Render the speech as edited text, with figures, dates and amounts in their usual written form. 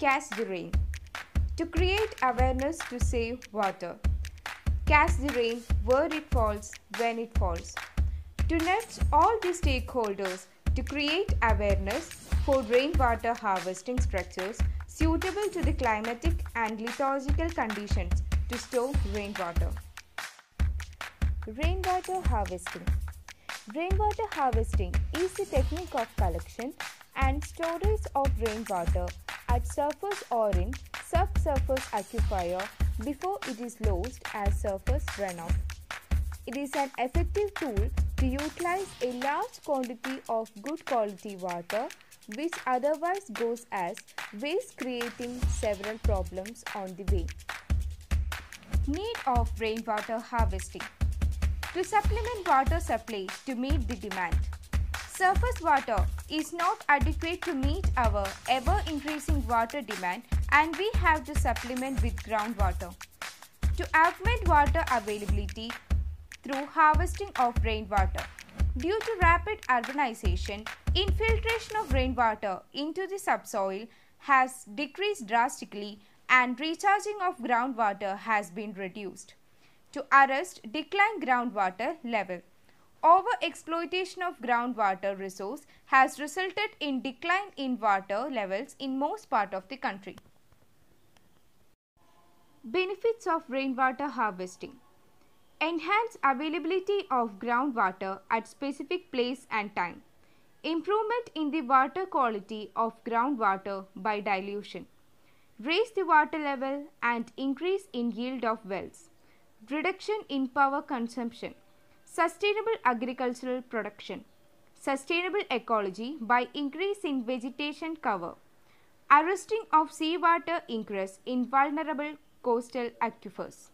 Catch the rain. To create awareness to save water. Catch the rain where it falls when it falls. To nudge all the stakeholders to create awareness for rainwater harvesting structures suitable to the climatic and lithological conditions to store rainwater. Rainwater harvesting. Rainwater harvesting is the technique of collection and storage of rainwater at surface or in subsurface aquifer before it is lost as surface runoff. It is an effective tool to utilize a large quantity of good quality water which otherwise goes as waste, creating several problems on the way. Need of rainwater harvesting. To supplement water supply to meet the demand. Surface water is not adequate to meet our ever-increasing water demand, and we have to supplement with groundwater. To augment water availability through harvesting of rainwater. Due to rapid urbanization, infiltration of rainwater into the subsoil has decreased drastically and recharging of groundwater has been reduced. To arrest declined groundwater level. Overexploitation of groundwater resource has resulted in decline in water levels in most part of the country. Benefits of rainwater harvesting. Enhance availability of groundwater at specific place and time. Improvement in the water quality of groundwater by dilution. Raise the water level and increase in yield of wells. Reduction in power consumption. Sustainable agricultural production. Sustainable ecology by increase in vegetation cover. Arresting of seawater ingress in vulnerable coastal aquifers.